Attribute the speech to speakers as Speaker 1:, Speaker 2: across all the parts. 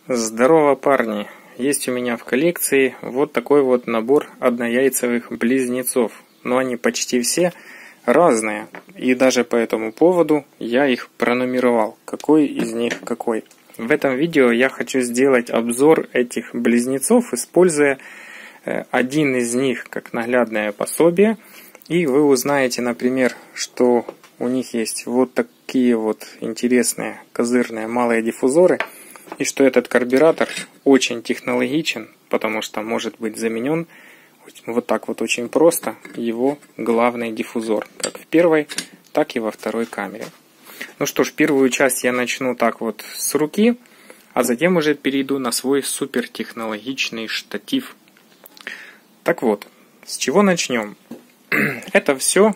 Speaker 1: Здорово, парни! Есть у меня в коллекции вот такой вот набор однояйцевых близнецов. Но они почти все разные. И даже по этому поводу я их пронумеровал. Какой из них какой. В этом видео я хочу сделать обзор этих близнецов, используя один из них как наглядное пособие. И вы узнаете, например, что у них есть вот такие вот интересные козырные малые диффузоры. И что этот карбюратор очень технологичен, потому что может быть заменен вот так вот очень просто его главный диффузор. Как в первой, так и во второй камере. Ну что ж, первую часть я начну так вот с руки, а затем уже перейду на свой супертехнологичный штатив. Так вот, с чего начнем? Это все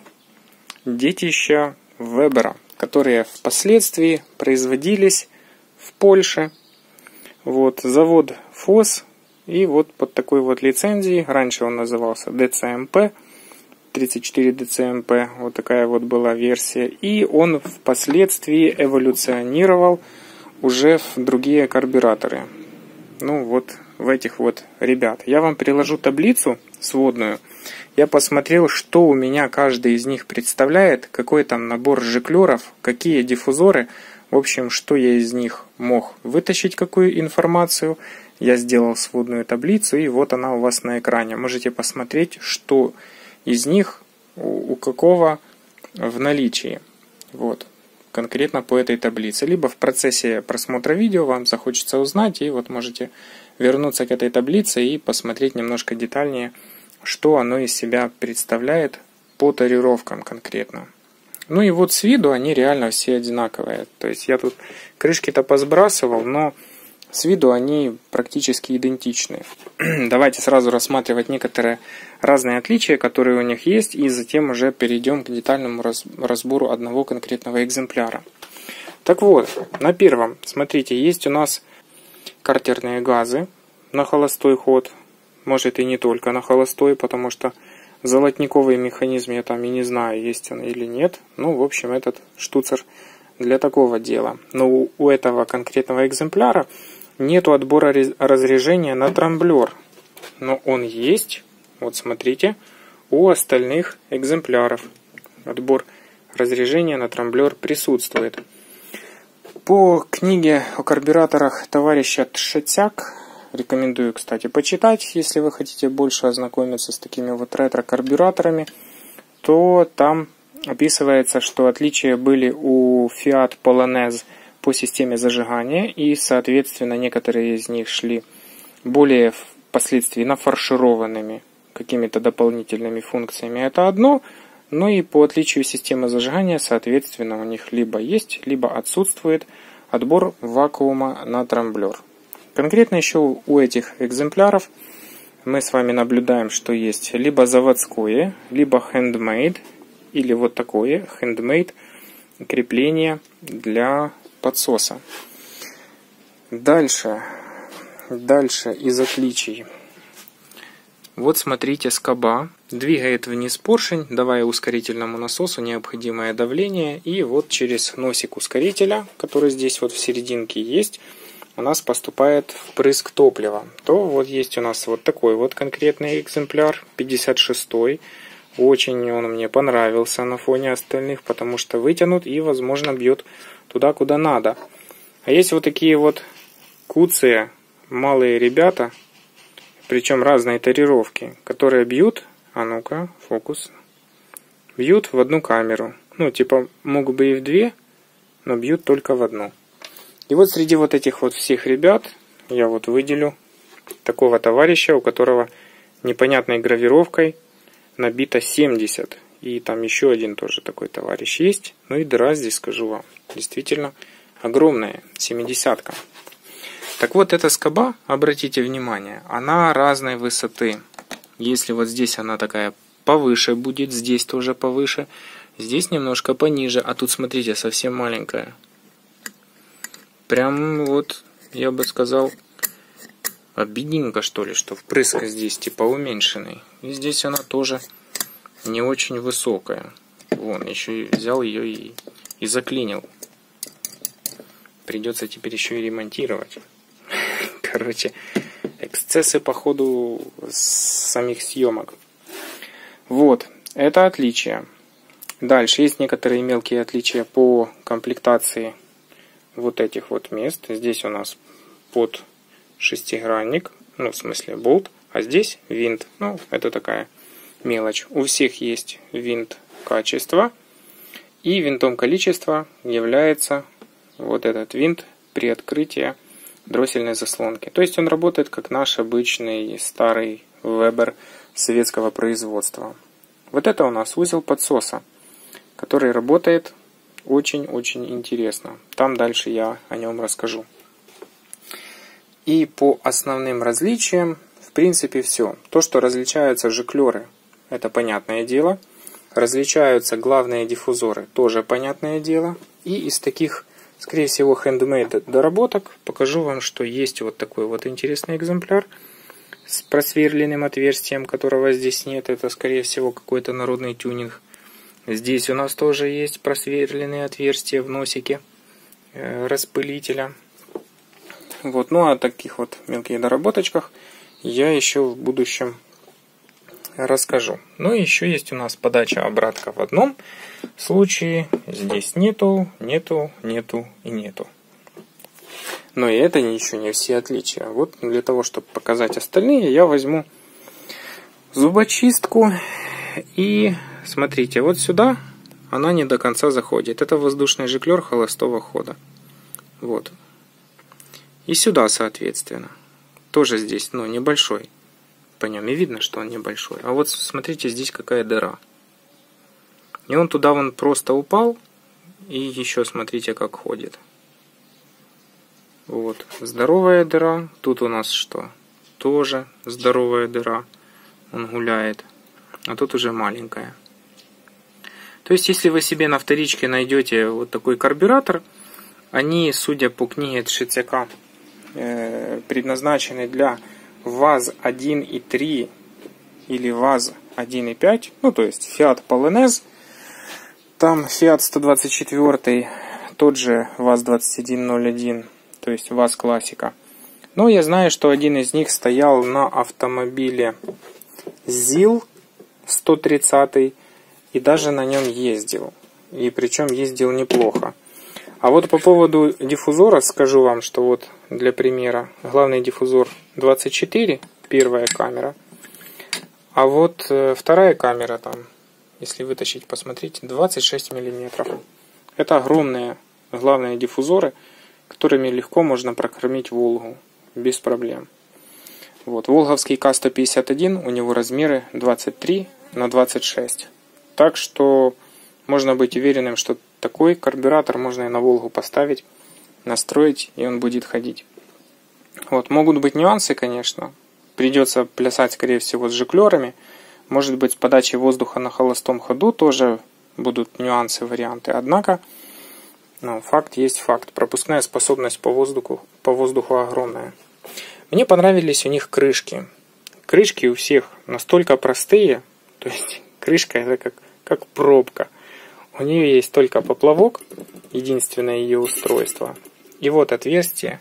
Speaker 1: детища Вебера, которые впоследствии производились в Польше. Вот, завод ФОС, и вот под такой вот лицензией, раньше он назывался DCMP, 34 DCMP, вот такая вот была версия, и он впоследствии эволюционировал уже в другие карбюраторы. Ну вот в этих вот ребят. Я вам приложу таблицу сводную, я посмотрел, что у меня каждый из них представляет, какой там набор жиклеров, какие диффузоры. В общем, что я из них мог вытащить, какую информацию. Я сделал сводную таблицу, и вот она у вас на экране. Можете посмотреть, что из них у какого в наличии. Вот, конкретно по этой таблице. Либо в процессе просмотра видео вам захочется узнать, и вот можете вернуться к этой таблице и посмотреть немножко детальнее, что оно из себя представляет по тарировкам конкретно. Ну и вот с виду они реально все одинаковые. То есть я тут крышки-то посбрасывал, но с виду они практически идентичны. Давайте сразу рассматривать некоторые разные отличия, которые у них есть, и затем уже перейдем к детальному разбору одного конкретного экземпляра. Так вот, на первом, смотрите, есть у нас картерные газы на холостой ход. Может и не только на холостой, потому что золотниковый механизм я там и не знаю, есть он или нет. Ну, в общем, этот штуцер для такого дела. Но у этого конкретного экземпляра нету отбора разрежения на трамблер. Но он есть, вот смотрите, у остальных экземпляров. Отбор разрежения на трамблер присутствует. По книге о карбюраторах товарища Тшетяк, рекомендую, кстати, почитать, если вы хотите больше ознакомиться с такими вот ретро-карбюраторами, то там описывается, что отличия были у Fiat Polonaise по системе зажигания, и, соответственно, некоторые из них шли более впоследствии нафаршированными какими-то дополнительными функциями. Это одно, но и по отличию системы зажигания, соответственно, у них либо есть, либо отсутствует отбор вакуума на трамблер. Конкретно еще у этих экземпляров мы с вами наблюдаем, что есть либо заводское, либо handmade, или вот такое handmade крепление для подсоса. Дальше из отличий. Вот смотрите, скоба двигает вниз поршень, давая ускорительному насосу необходимое давление, и вот через носик ускорителя, который здесь вот в серединке есть, у нас поступает впрыск топлива. То вот есть у нас вот такой вот конкретный экземпляр, 56-й. Очень он мне понравился на фоне остальных, потому что вытянут и, возможно, бьет туда, куда надо. А есть вот такие вот куцые малые ребята, причем разной тарировки, которые бьют, а ну-ка, фокус, бьют в одну камеру. Ну, типа, могут бы и в две, но бьют только в одну. И вот среди вот этих вот всех ребят я вот выделю такого товарища, у которого непонятной гравировкой набито 70. И там еще один тоже такой товарищ есть. Ну и дыра здесь, скажу вам, действительно огромная, 70-ка. Так вот, эта скоба, обратите внимание, она разной высоты. Если вот здесь она такая повыше будет, здесь тоже повыше, здесь немножко пониже, а тут, смотрите, совсем маленькая. Прям вот, я бы сказал, обидненько, что ли, что впрыск здесь типа уменьшенный. И здесь она тоже не очень высокая. Вон, еще и взял ее и заклинил. Придется теперь еще и ремонтировать. Короче, эксцессы по ходу самих съемок. Вот, это отличие. Дальше есть некоторые мелкие отличия по комплектации вот этих вот мест. Здесь у нас под шестигранник, ну в смысле болт, а здесь винт. Ну, это такая мелочь. У всех есть винт качества, и винтом количества является вот этот винт при открытии дроссельной заслонки. То есть он работает как наш обычный старый Weber советского производства. Вот это у нас узел подсоса, который работает очень-очень интересно. Там дальше я о нем расскажу. И по основным различиям, в принципе, все. То, что различаются жиклеры, это понятное дело. Различаются главные диффузоры, тоже понятное дело. И из таких, скорее всего, handmade доработок покажу вам, что есть вот такой вот интересный экземпляр с просверленным отверстием, которого здесь нет. Это, скорее всего, какой-то народный тюнинг. Здесь у нас тоже есть просверленные отверстия в носике распылителя. Вот. Ну, о таких вот мелких доработочках я еще в будущем расскажу. Ну и еще есть у нас подача обратка в одном случае. Здесь нету и нету. Но и это еще не все отличия. Вот для того, чтобы показать остальные, я возьму зубочистку. И смотрите, вот сюда она не до конца заходит. Это воздушный жиклер холостого хода. Вот. И сюда, соответственно. Тоже здесь, но небольшой. По нем и видно, что он небольшой. А вот смотрите, здесь какая дыра. И он туда вон просто упал. И еще смотрите, как ходит. Вот. Здоровая дыра. Тут у нас что? Тоже здоровая дыра. Он гуляет. А тут уже маленькая. То есть, если вы себе на вторичке найдете вот такой карбюратор, они, судя по книге Тшицяка, предназначены для ВАЗ 1.3 или ВАЗ 1.5, ну то есть Fiat Polonez, там Fiat 124, тот же ВАЗ 2101, то есть ВАЗ классика. Но я знаю, что один из них стоял на автомобиле ЗИЛ 130 и даже на нем ездил. И причем ездил неплохо. А вот по поводу диффузора скажу вам, что вот для примера главный диффузор 24, первая камера, а вот вторая камера там, если вытащить, посмотрите, 26 мм. Это огромные главные диффузоры, которыми легко можно прокормить Волгу без проблем. Вот, волговский К-151, у него размеры 23 на 26. Так что можно быть уверенным, что такой карбюратор можно и на Волгу поставить, настроить, и он будет ходить. Вот, могут быть нюансы, конечно. Придется плясать, скорее всего, с жиклерами. Может быть, с подачей воздуха на холостом ходу тоже будут нюансы, варианты. Однако, факт есть факт. Пропускная способность по воздуху огромная. Мне понравились у них крышки. Крышки у всех настолько простые, то есть крышка это как пробка. У нее есть только поплавок, единственное ее устройство. И вот отверстие,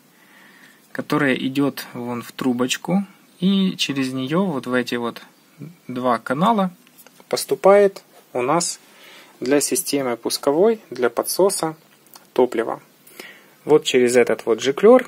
Speaker 1: которое идет вон в трубочку, и через нее вот в эти вот два канала поступает у нас для системы пусковой, для подсоса топливо. Вот через этот вот жиклер,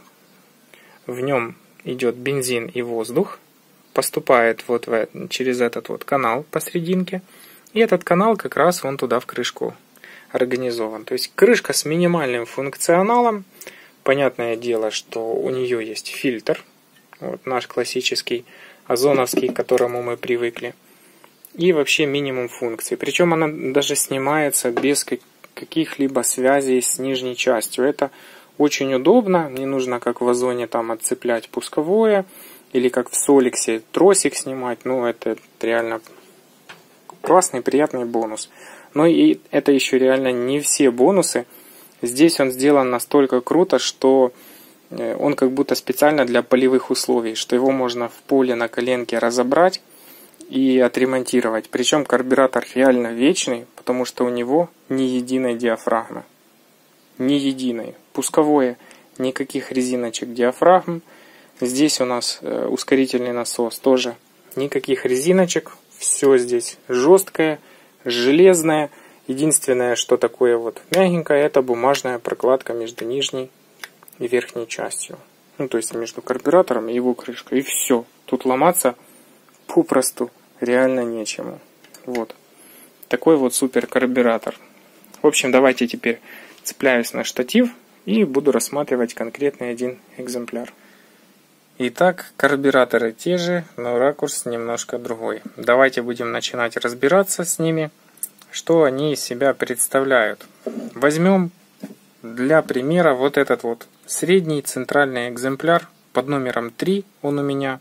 Speaker 1: в нем идет бензин и воздух, поступает вот через этот вот канал посерединке, и этот канал как раз вон туда в крышку организован. То есть крышка с минимальным функционалом. Понятное дело, что у нее есть фильтр, вот наш классический озоновский, к которому мы привыкли, и вообще минимум функций. Причем она даже снимается без каких-либо связей с нижней частью. Это очень удобно, не нужно как в озоне там отцеплять пусковое, или как в Соликсе тросик снимать. Это реально классный, приятный бонус. Но и это еще реально не все бонусы. Здесь он сделан настолько круто, что он как будто специально для полевых условий, что его можно в поле на коленке разобрать и отремонтировать. Причем карбюратор реально вечный, потому что у него ни единой диафрагмы. Ни единой. Пусковое, никаких резиночек диафрагм, Здесь у нас ускорительный насос, тоже никаких резиночек, все здесь жесткое, железное. Единственное, что такое вот мягенькое, это бумажная прокладка между нижней и верхней частью. Ну, то есть между карбюратором и его крышкой. И все. Тут ломаться попросту реально нечему. Вот. Такой вот супер карбюратор. В общем, давайте теперь цепляюсь на штатив и буду рассматривать конкретный один экземпляр. Итак, карбюраторы те же, но ракурс немножко другой. Давайте будем начинать разбираться с ними, что они из себя представляют. Возьмем для примера вот этот вот средний центральный экземпляр под номером 3, он у меня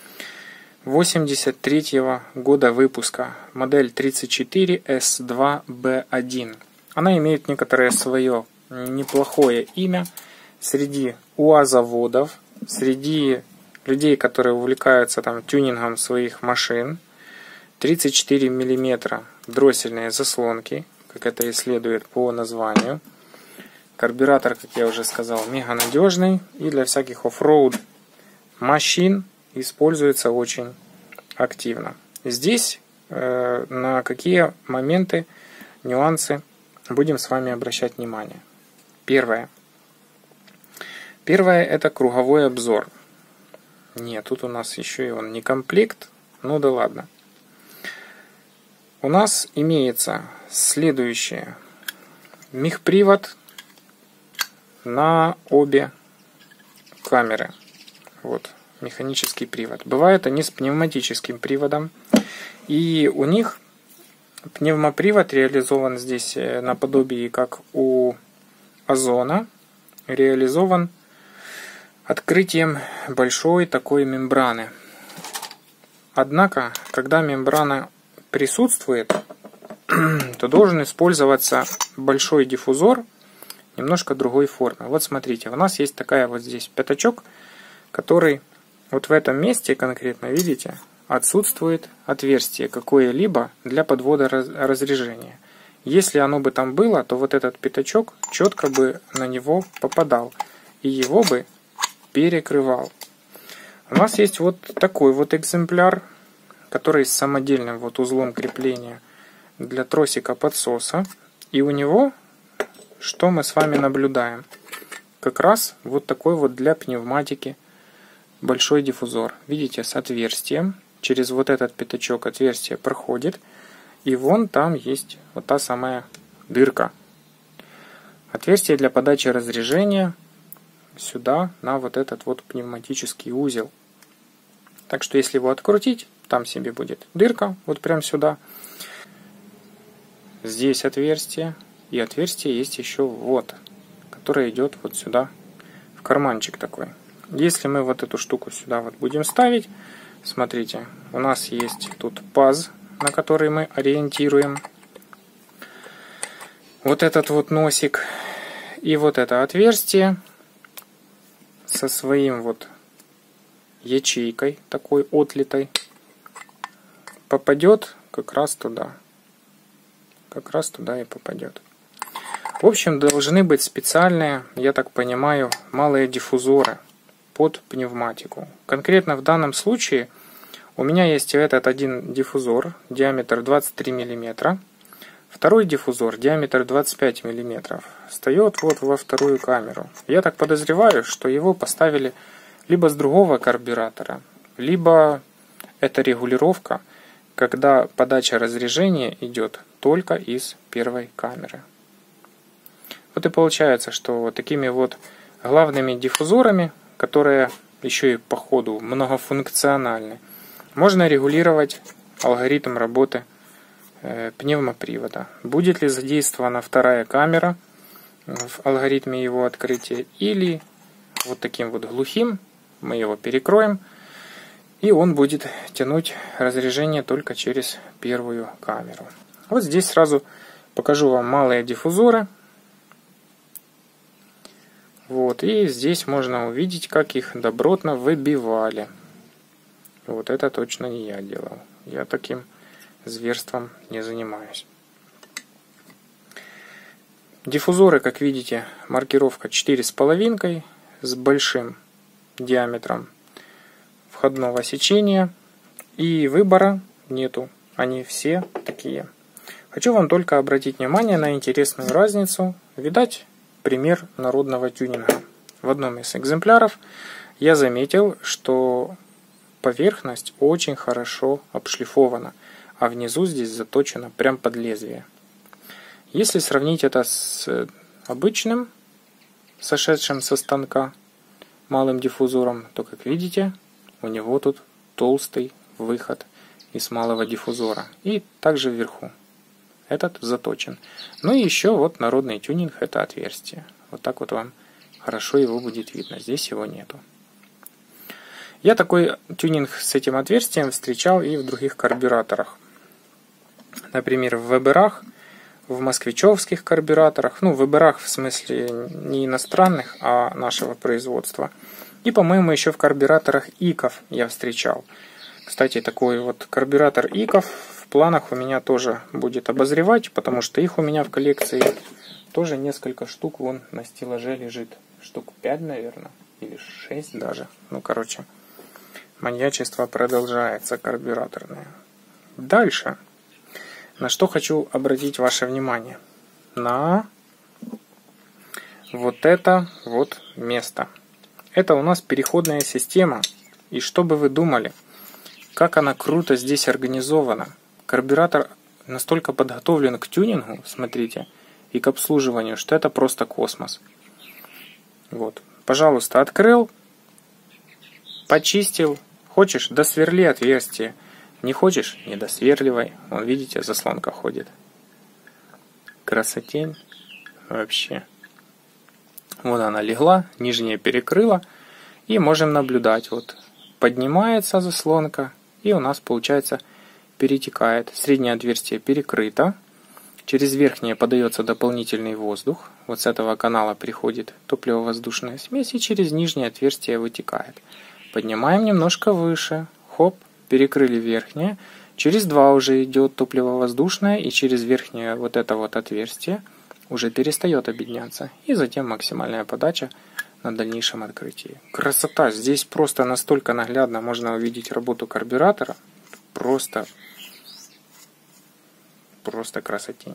Speaker 1: 83-го года выпуска, модель 34S2B1. Она имеет некоторое свое неплохое имя среди УАЗоводов, среди людей, которые увлекаются там тюнингом своих машин. 34 мм дроссельные заслонки, как это и следует по названию. Карбюратор, как я уже сказал, мега надежный и для всяких оффроуд машин используется очень активно. Здесь на какие моменты, нюансы будем с вами обращать внимание. Первое это круговой обзор. Нет, тут у нас еще и он не комплект. Ну да ладно. У нас имеется следующее. Мехпривод на обе камеры. Вот, механический привод. Бывают они с пневматическим приводом. И у них пневмопривод реализован здесь наподобие, как у Озона, реализован открытием большой такой мембраны. Однако, когда мембрана присутствует, то должен использоваться большой диффузор немножко другой формы. Вот смотрите, у нас есть такая вот здесь пятачок, который вот в этом месте конкретно, видите, отсутствует отверстие какое-либо для подвода разрежения. Если оно бы там было, то вот этот пятачок четко бы на него попадал и его бы перекрывал. У нас есть вот такой вот экземпляр, который с самодельным вот узлом крепления для тросика подсоса. И у него, что мы с вами наблюдаем? Как раз вот такой вот для пневматики большой диффузор. Видите, с отверстием. Через вот этот пятачок отверстие проходит. И вон там есть вот та самая дырка. Отверстие для подачи разрежения сюда, на вот этот вот пневматический узел. Так что если его открутить, там себе будет дырка, вот прям сюда. Здесь отверстие. И отверстие есть еще вот, которое идет вот сюда, в карманчик такой. Если мы вот эту штуку сюда вот будем ставить, смотрите, у нас есть тут паз, на который мы ориентируем вот этот вот носик. И вот это отверстие со своим вот ячейкой такой отлитой попадет как раз туда. Как раз туда и попадет. В общем, должны быть специальные, я так понимаю, малые диффузоры под пневматику. Конкретно в данном случае у меня есть этот один диффузор, диаметр 23 мм. Второй диффузор, диаметр 25 мм, встает вот во вторую камеру. Я так подозреваю, что его поставили либо с другого карбюратора, либо это регулировка, когда подача разрежения идет только из первой камеры. Вот и получается, что вот такими вот главными диффузорами, которые еще и по ходу многофункциональны, можно регулировать алгоритм работы пневмопривода. Будет ли задействована вторая камера в алгоритме его открытия, или вот таким вот глухим мы его перекроем, и он будет тянуть разрежение только через первую камеру. Вот здесь сразу покажу вам малые диффузоры. Вот, и здесь можно увидеть, как их добротно выбивали. Вот это точно не я делал. Я таким зверством не занимаюсь. Диффузоры, как видите, маркировка 4,5 с большим диаметром. входного сечения, и выбора нету. Они все такие. Хочу вам только обратить внимание на интересную разницу. Видать, пример народного тюнинга. В одном из экземпляров я заметил, что поверхность очень хорошо обшлифована, а внизу здесь заточено прям под лезвие. Если сравнить это с обычным, сошедшим со станка малым диффузором, то, как видите, у него тут толстый выход из малого диффузора. И также вверху. Этот заточен. Ну и еще вот народный тюнинг — это отверстие. Вот так вот вам хорошо его будет видно. Здесь его нету. Я такой тюнинг с этим отверстием встречал и в других карбюраторах. Например, в ВБРах, в москвичевских карбюраторах. Ну, в ВБРах в смысле не иностранных, а нашего производства. И, по-моему, еще в карбюраторах ИКов я встречал. Кстати, такой вот карбюратор ИКов в планах у меня тоже будет обозревать, потому что их у меня в коллекции тоже несколько штук вон на стеллаже лежит. Штук 5, наверное, или 6 даже. Ну, короче, маньячество продолжается карбюраторное. Дальше. На что хочу обратить ваше внимание? На вот это вот место. Это у нас переходная система. И что бы вы думали, как она круто здесь организована. Карбюратор настолько подготовлен к тюнингу, смотрите, и к обслуживанию, что это просто космос. Вот. Пожалуйста, открыл, почистил. Хочешь, досверли отверстие. Не хочешь, не досверливай. Вон, видите, заслонка ходит. Красотень. Вообще. Вот она легла, нижняя перекрыла. И можем наблюдать. Вот поднимается заслонка. И у нас, получается, перетекает. Среднее отверстие перекрыто. Через верхнее подается дополнительный воздух. Вот с этого канала приходит топливо-воздушная смесь. И через нижнее отверстие вытекает. Поднимаем немножко выше. Хоп. Перекрыли верхнее. Через 2 уже идет топливо-воздушное. И через верхнее вот это вот отверстие уже перестает обедняться. И затем максимальная подача на дальнейшем открытии. Красота! Здесь просто настолько наглядно можно увидеть работу карбюратора. Просто красотень.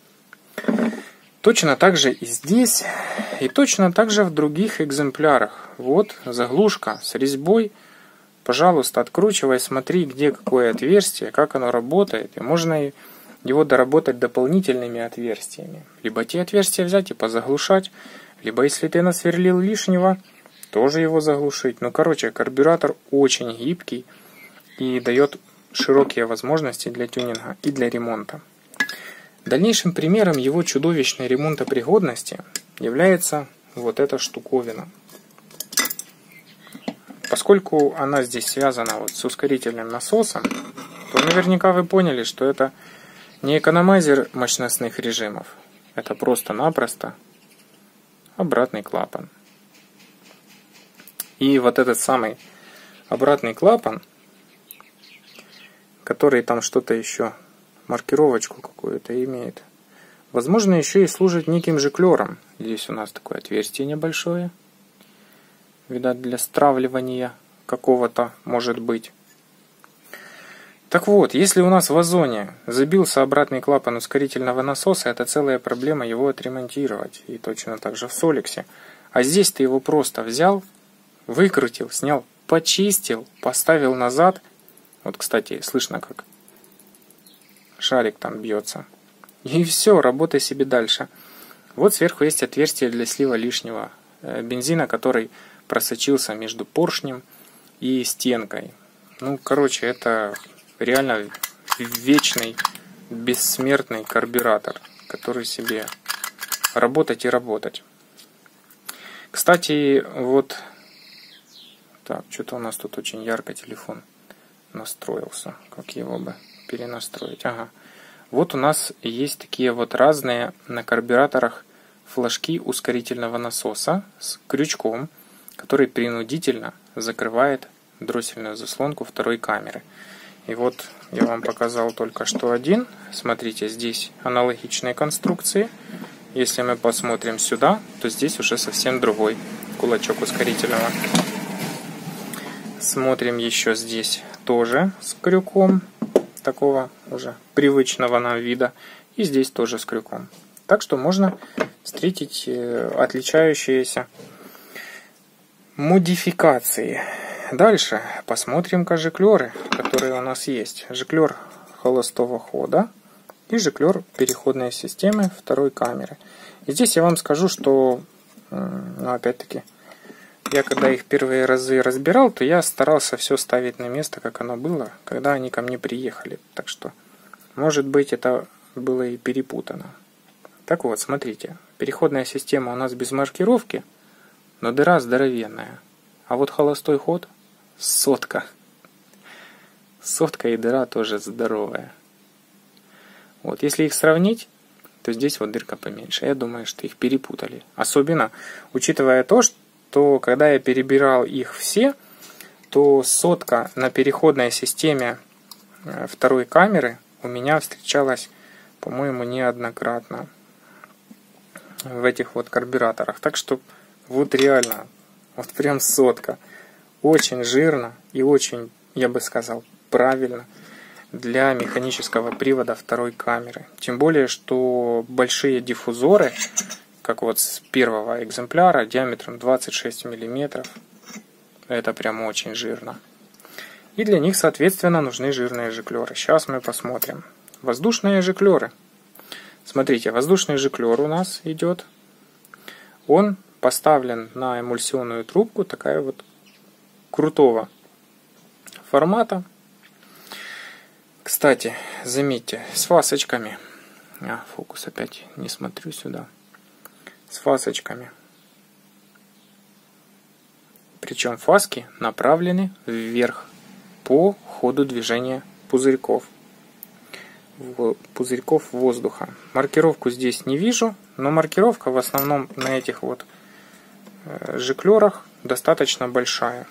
Speaker 1: Точно так же и здесь. И точно так же в других экземплярах. Вот заглушка с резьбой. Пожалуйста, откручивай, смотри, где какое отверстие, как оно работает. И можно его доработать дополнительными отверстиями. Либо те отверстия взять и позаглушать, либо если ты насверлил лишнего, тоже его заглушить. Ну, короче, карбюратор очень гибкий и дает широкие возможности для тюнинга и для ремонта. Дальнейшим примером его чудовищной ремонтопригодности является вот эта штуковина. Поскольку она здесь связана вот с ускорительным насосом, то наверняка вы поняли, что это не экономайзер мощностных режимов. Это просто-напросто обратный клапан. И вот этот самый обратный клапан, который там что-то еще, маркировочку какую-то имеет, возможно, еще и служит неким жиклером. Здесь у нас такое отверстие небольшое. Видать, для стравливания какого-то, может быть. Так вот, если у нас в озоне забился обратный клапан ускорительного насоса, это целая проблема его отремонтировать. И точно так же в Солексе. А здесь ты его просто взял, выкрутил, снял, почистил, поставил назад. Вот, кстати, слышно, как шарик там бьется. И все, работай себе дальше. Вот сверху есть отверстие для слива лишнего бензина, который просочился между поршнем и стенкой. Ну, короче, это реально вечный, бессмертный карбюратор, который себе работать и работать. Кстати, вот... Так, что-то у нас тут очень ярко телефон настроился. Как его бы перенастроить? Ага. Вот у нас есть такие вот разные на карбюраторах флажки ускорительного насоса с крючком, который принудительно закрывает дроссельную заслонку второй камеры. И вот я вам показал только что один. Смотрите, здесь аналогичные конструкции. Если мы посмотрим сюда, то здесь уже совсем другой кулачок ускорительного. Смотрим еще здесь тоже с крюком, такого уже привычного нам вида. И здесь тоже с крюком. Так что можно встретить отличающиеся модификации. Дальше посмотрим-ка жиклеры, которые у нас есть. Жиклер холостого хода и жиклер переходной системы второй камеры. И здесь я вам скажу, что, опять-таки, я когда их первые разы разбирал, то я старался все ставить на место, как оно было, когда они ко мне приехали. Так что, может быть, это было и перепутано. Так вот, смотрите, переходная система у нас без маркировки, но дыра здоровенная. А вот холостой ход — сотка. Сотка и дыра тоже здоровая. Вот, если их сравнить, то здесь вот дырка поменьше. Я думаю, что их перепутали. Особенно, учитывая то, что когда я перебирал их все, то сотка на переходной системе второй камеры у меня встречалась, по-моему, неоднократно в этих вот карбюраторах. Так что вот реально, вот прям сотка. Очень жирно и очень, я бы сказал, правильно для механического привода второй камеры. Тем более, что большие диффузоры, как вот с первого экземпляра, диаметром 26 мм, это прям очень жирно. И для них, соответственно, нужны жирные жиклеры. Сейчас мы посмотрим. Воздушные жиклеры. Смотрите, воздушный жиклер у нас идет. Он поставлен на эмульсионную трубку, такая вот крутого формата. Кстати, заметьте, с фасочками. Фокус опять не смотрю сюда. С фасочками. Причем фаски направлены вверх по ходу движения пузырьков воздуха. Маркировку здесь не вижу, но маркировка в основном на этих вот жиклерах достаточно большая.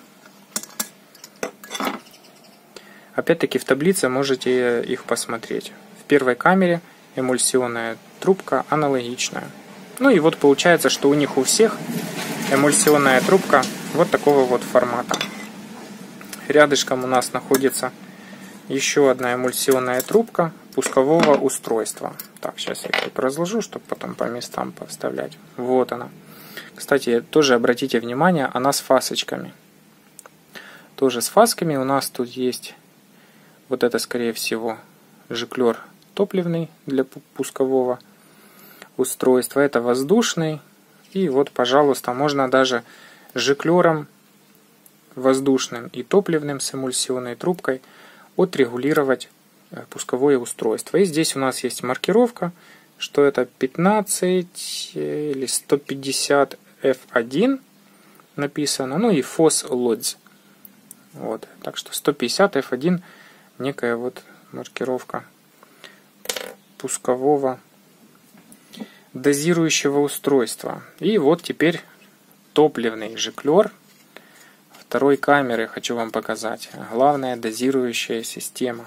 Speaker 1: Опять-таки в таблице можете их посмотреть. В первой камере эмульсионная трубка аналогичная. Ну и вот получается, что у них у всех эмульсионная трубка вот такого вот формата. Рядышком у нас находится еще одна эмульсионная трубка пускового устройства. Так, сейчас я тут разложу, чтобы потом по местам поставлять. Вот она. Кстати, тоже обратите внимание, она с фасочками. Тоже с фасками. У нас тут есть вот это, скорее всего, жиклер топливный для пускового устройства. Это воздушный. И вот, пожалуйста, можно даже жиклером воздушным и топливным с эмульсионной трубкой отрегулировать пусковое устройство. И здесь у нас есть маркировка, что это 15 или 150 F1 написано. Ну и FOS LODS. Вот. Так что 150 F1 некая вот маркировка пускового дозирующего устройства. И вот теперь топливный жиклер второй камеры хочу вам показать. Главная дозирующая система.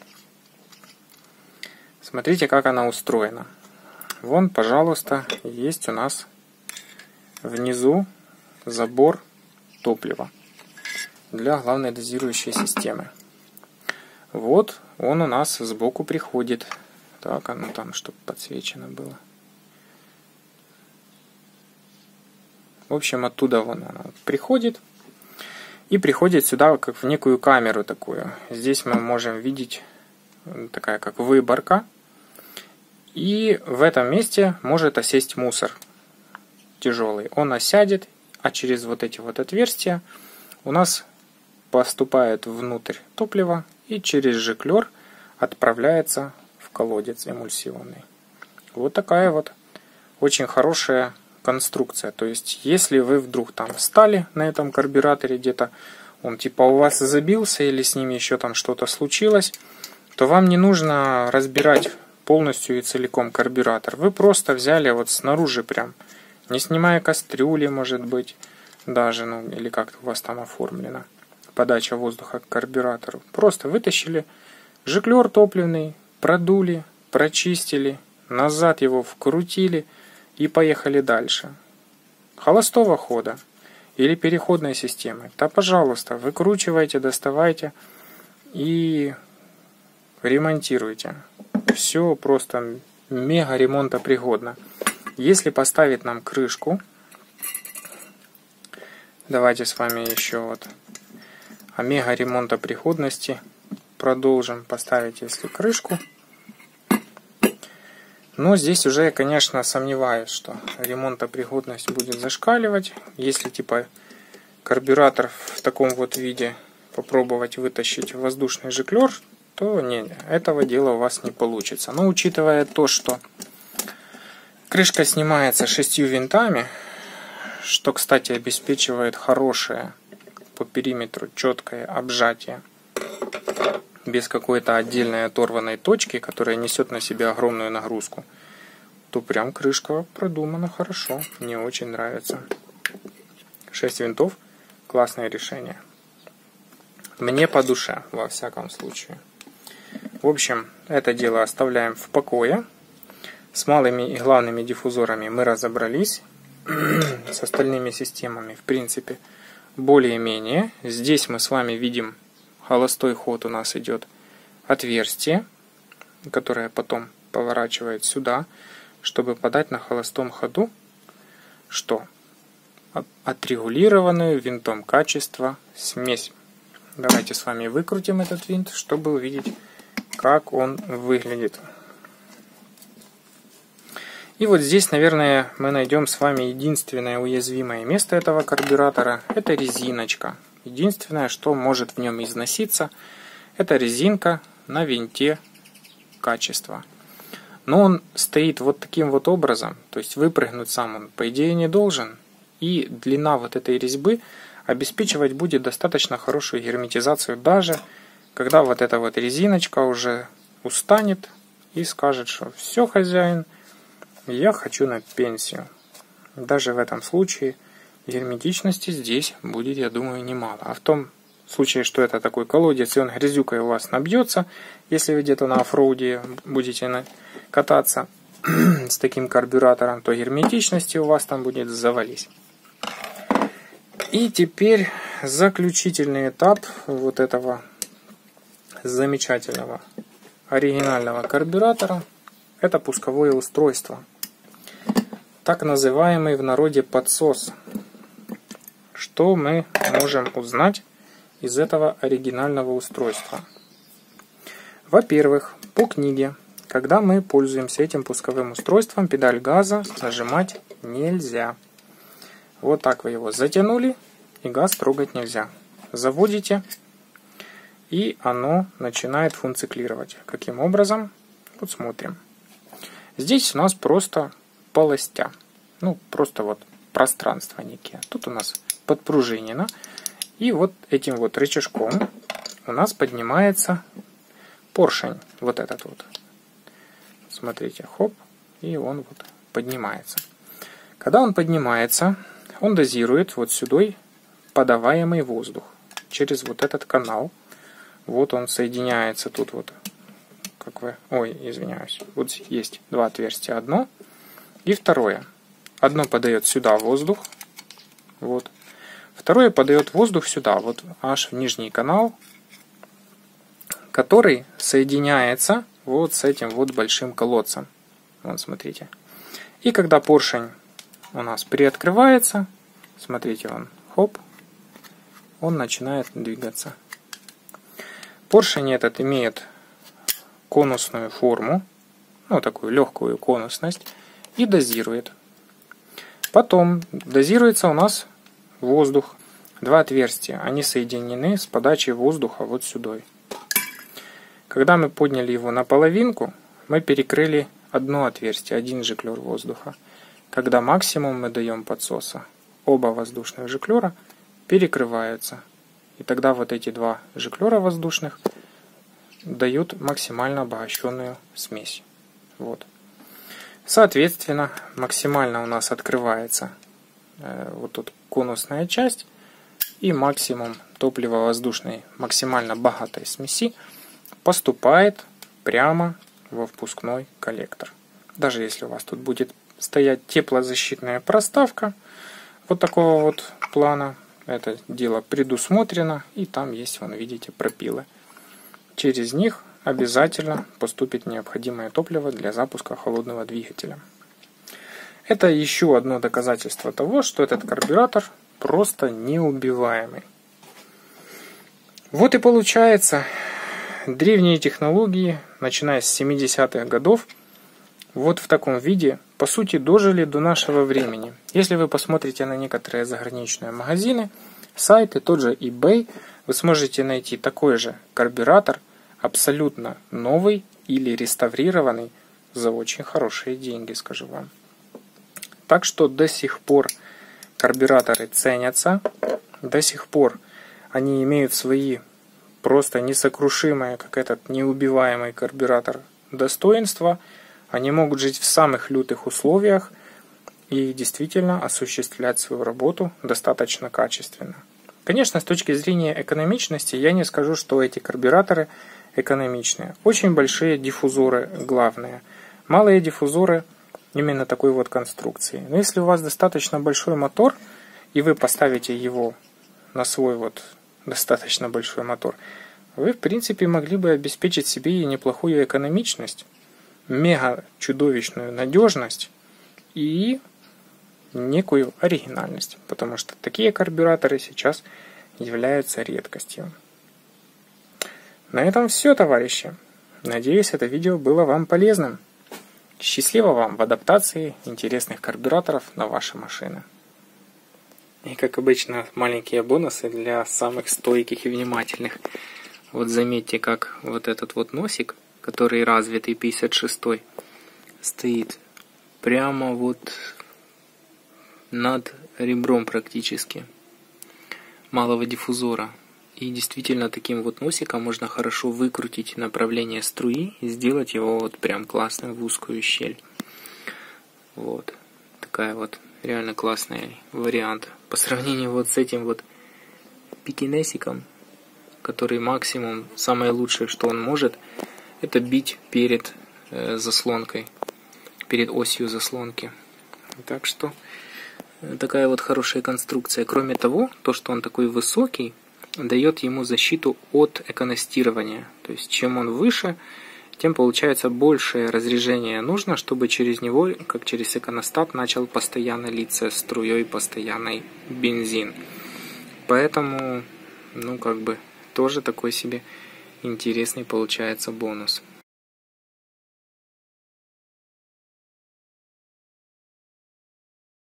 Speaker 1: Смотрите, как она устроена. Вон, пожалуйста, есть у нас внизу забор топлива для главной дозирующей системы. Вот он у нас сбоку приходит. Так, оно там, чтобы подсвечено было. В общем, оттуда вон она приходит. И приходит сюда, как в некую камеру такую. Здесь мы можем видеть такая, как выборка. И в этом месте может осесть мусор тяжелый. Он осядет, а через вот эти вот отверстия у нас поступает внутрь топлива и через жиклер отправляется в колодец эмульсионный. Вот такая вот очень хорошая конструкция. То есть, если вы вдруг там встали на этом карбюраторе, где-то он типа у вас забился или с ними еще там что-то случилось, то вам не нужно разбирать полностью и целиком карбюратор. Вы просто взяли вот снаружи прям, не снимая кастрюли, может быть, даже, ну, или как у вас там оформлена подача воздуха к карбюратору. Просто вытащили жиклер топливный, продули, прочистили, назад его вкрутили и поехали дальше. Холостого хода. или переходной системы, то, пожалуйста, выкручивайте, доставайте и ремонтируйте. Все просто мега ремонтопригодно. Если поставить нам крышку, давайте с вами еще вот о мега ремонтопригодности продолжим. Поставить, если крышку. Но здесь уже я, конечно, сомневаюсь, что ремонтопригодность будет зашкаливать. Если типа карбюратор в таком вот виде попробовать вытащить воздушный жиклер, то не, этого дела у вас не получится. Но учитывая то, что крышка снимается 6 винтами, что, кстати, обеспечивает хорошее по периметру четкое обжатие, без какой-то отдельной оторванной точки, которая несет на себя огромную нагрузку, то прям крышка продумана хорошо. Мне очень нравится. 6 винтов. Классное решение. Мне по душе, во всяком случае. В общем, это дело оставляем в покое. С малыми и главными диффузорами мы разобрались. С остальными системами, в принципе, более-менее. Здесь мы с вами видим, холостой ход у нас идет отверстие, которое потом поворачивает сюда, чтобы подать на холостом ходу что? Отрегулированную винтом качества смесь. Давайте с вами выкрутим этот винт, чтобы увидеть, как он выглядит. И вот здесь, наверное, мы найдем с вами единственное уязвимое место этого карбюратора. Это резиночка. Единственное, что может в нем износиться, это резинка на винте качества. Но он стоит вот таким вот образом, то есть выпрыгнуть сам он, по идее, не должен. И длина вот этой резьбы обеспечивать будет достаточно хорошую герметизацию, даже когда вот эта вот резиночка уже устанет и скажет, что все, хозяин, я хочу на пенсию. Даже в этом случае герметичности здесь будет, я думаю, немало. А в том случае, что это такой колодец, и он грязюкой у вас набьется, если вы где-то на оффроуде будете кататься с таким карбюратором, то герметичности у вас там будет завались. И теперь заключительный этап вот этого замечательного оригинального карбюратора — это пусковое устройство. Так называемый в народе подсос. Что мы можем узнать из этого оригинального устройства? Во-первых, по книге, когда мы пользуемся этим пусковым устройством, педаль газа нажимать нельзя. Вот так вы его затянули, и газ трогать нельзя. Заводите, и оно начинает функционировать. Каким образом? Вот смотрим. Здесь у нас просто полостя. Ну, просто вот пространство некие. Тут у нас подпружинено. И вот этим вот рычажком у нас поднимается поршень. Вот этот вот. Смотрите, хоп. И он вот поднимается. Когда он поднимается, он дозирует вот сюда подаваемый воздух. Через вот этот канал. Вот он соединяется тут вот. Как вы... Ой, извиняюсь. Вот есть два отверстия. Одно и второе. Одно подает сюда воздух. Вот. Второе подает воздух сюда. Вот аж в нижний канал. Который соединяется вот с этим вот большим колодцем. Вот смотрите. И когда поршень у нас приоткрывается, смотрите, он, хоп, он начинает двигаться. Поршень этот имеет конусную форму, ну такую легкую конусность, и дозирует. Потом дозируется у нас воздух. Два отверстия, они соединены с подачей воздуха вот сюда. Когда мы подняли его на половинку, мы перекрыли одно отверстие, один жиклер воздуха. Когда максимум мы даем подсоса, оба воздушных жиклера перекрываются. И тогда вот эти два жиклера воздушных дают максимально обогащенную смесь. Вот. Соответственно, максимально у нас открывается вот тут конусная часть, и максимум топливо-воздушной максимально богатой смеси поступает прямо во впускной коллектор. Даже если у вас тут будет стоять теплозащитная проставка вот такого вот плана. Это дело предусмотрено, и там есть, вон, видите, пропилы. Через них обязательно поступит необходимое топливо для запуска холодного двигателя. Это еще одно доказательство того, что этот карбюратор просто неубиваемый. Вот и получается, древние технологии, начиная с 70-х годов, вот в таком виде, по сути, дожили до нашего времени. Если вы посмотрите на некоторые заграничные магазины, сайты, тот же eBay, вы сможете найти такой же карбюратор, абсолютно новый или реставрированный, за очень хорошие деньги, скажу вам. Так что до сих пор карбюраторы ценятся, до сих пор они имеют свои просто несокрушимые, как этот неубиваемый карбюратор, достоинства. Они могут жить в самых лютых условиях и действительно осуществлять свою работу достаточно качественно. Конечно, с точки зрения экономичности я не скажу, что эти карбюраторы экономичные. Очень большие диффузоры главные. Малые диффузоры именно такой вот конструкции. Но если у вас достаточно большой мотор, и вы поставите его на свой вот достаточно большой мотор, вы в принципе могли бы обеспечить себе и неплохую экономичность, мега чудовищную надежность и некую оригинальность, потому что такие карбюраторы сейчас являются редкостью. На этом все, товарищи. Надеюсь, это видео было вам полезным. Счастливо вам в адаптации интересных карбюраторов на ваши машины. И как обычно, маленькие бонусы для самых стойких и внимательных. Вот заметьте, как вот этот вот носик, который развитый 56-й, стоит прямо вот над ребром практически малого диффузора. И действительно таким вот носиком можно хорошо выкрутить направление струи и сделать его вот прям классным в узкую щель. Вот. Такая вот реально классный вариант. По сравнению вот с этим вот пекинесиком, который максимум, самое лучшее, что он может, это бить перед заслонкой, перед осью заслонки. Так что такая вот хорошая конструкция. Кроме того, то, что он такой высокий, дает ему защиту от эконостирования. То есть, чем он выше, тем получается большее разрежение нужно, чтобы через него, как через эконостат, начал постоянно литься струей постоянный бензин. Поэтому, ну как бы, тоже такой себе интересный получается бонус.